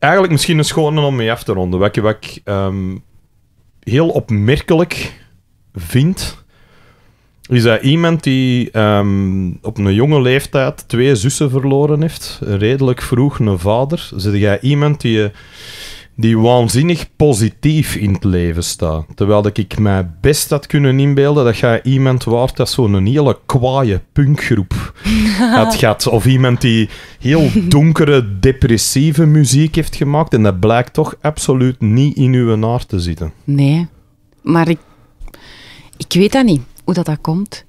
eigenlijk misschien een schone om mee af te ronden. Wat ik heel opmerkelijk vind, is dat iemand die op een jonge leeftijd 2 zussen verloren heeft, redelijk vroeg een vader, zit jij iemand die waanzinnig positief in het leven staat. Terwijl ik mij best had kunnen inbeelden dat jij iemand waart dat zo'n hele kwaaie punkgroep had gehad. Of iemand die heel donkere, depressieve muziek heeft gemaakt. En dat blijkt toch absoluut niet in uw aard te zitten. Nee, maar ik weet dat niet, hoe dat komt.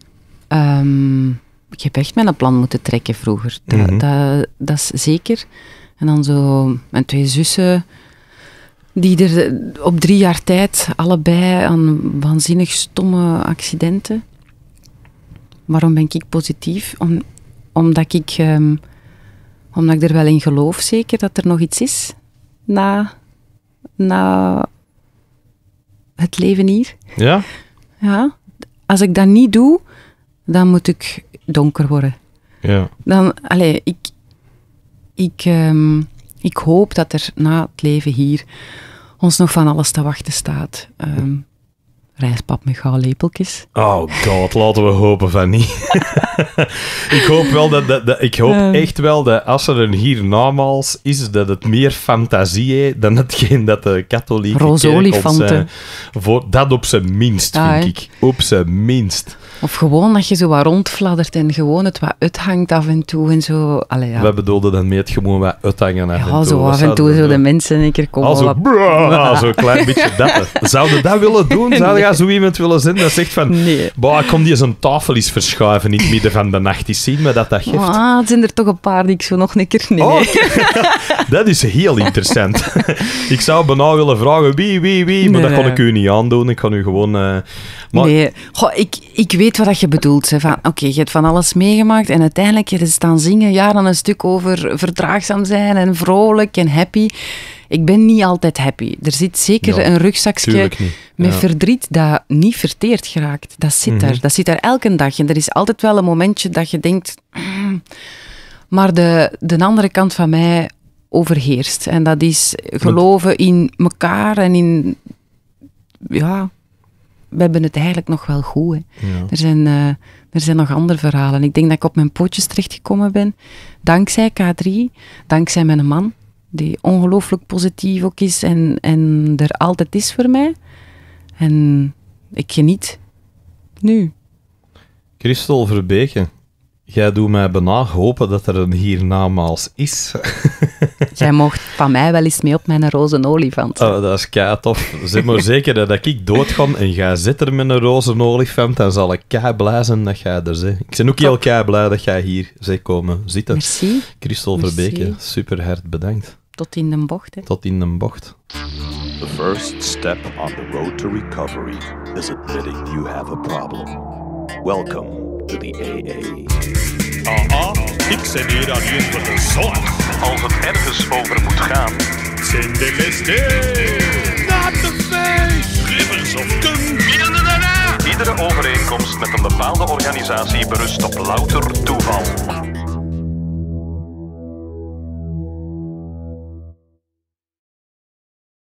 Ik heb echt mijn plan moeten trekken vroeger. Dat is zeker. En dan zo mijn 2 zussen, die er op 3 jaar tijd allebei aan waanzinnig stomme accidenten. Waarom ben ik positief? Omdat ik er wel in geloof, zeker, dat er nog iets is na het leven hier. Ja? Ja. Als ik dat niet doe, dan moet ik donker worden. Ja. Dan, ik hoop dat er na het leven hier ons nog van alles te wachten staat. Rijstpap met gouden-lepeltjes. Oh god, laten we hopen van niet. Ik hoop wel ik hoop echt wel dat als er een hiernamaals is, dat het meer fantasie heeft dan hetgeen dat de katholieke roze-olifanten. Dat op zijn minst, vind ik. Op zijn minst. Of gewoon dat je zo wat rondfladdert en gewoon het wat uithangt af en toe en zo. Allee, ja. We bedoelden dan mee het gewoon wat uithangen af en toe. Ja, zo af en toe zo de mensen een keer komen. Zo'n klein beetje dat. Zouden dat willen doen? Zou je zo iemand willen zijn dat zegt van... Nee. Ik kom die zijn tafel eens verschuiven in het midden van de nacht. Eens zien me dat geeft. Het zijn er toch een paar die ik zo nog een keer... Nee. Dat is heel interessant. Ik zou bijna willen vragen wie, maar dat kan ik u niet aandoen. Ik kan u gewoon... Nee, ik weet wat je bedoelt. Oké, je hebt van alles meegemaakt en uiteindelijk je staan zingen, dan een stuk over verdraagzaam zijn en vrolijk en happy. Ik ben niet altijd happy. Er zit zeker een rugzakje met verdriet dat niet verteerd geraakt. Dat zit daar. Dat zit daar elke dag. En er is altijd wel een momentje dat je denkt... Maar de andere kant van mij overheerst. En dat is geloven in elkaar en in... Ja... We hebben het eigenlijk nog wel goed. Hè. Ja. Er zijn nog andere verhalen. Ik denk dat ik op mijn pootjes terechtgekomen ben. Dankzij K3. Dankzij mijn man. Die ongelooflijk positief ook is. En er altijd is voor mij. En ik geniet. Nu. Christel Verbeke. Jij doet mij bijna hopen dat er een hiernamaals is. Jij mocht van mij wel eens mee op mijn roze olifant. Oh, dat is kei tof. Zeg maar zeker dat ik doodga en jij zit er met een roze olifant, dan zal ik kei blij zijn dat jij er bent. Ik ben ook heel kei blij dat jij hier bent komen zitten. Merci. Christel Verbeke, super hard bedankt. Tot in de bocht. Hè. Tot in de bocht. The first step on the road to recovery is admitting you have a problem. Welcome to the AA. Ik ben hier alleen voor de zorg. Als het ergens over moet gaan, zijn de listen. Not the face. Rivers of Kung. iedere overeenkomst met een bepaalde organisatie berust op louter toeval.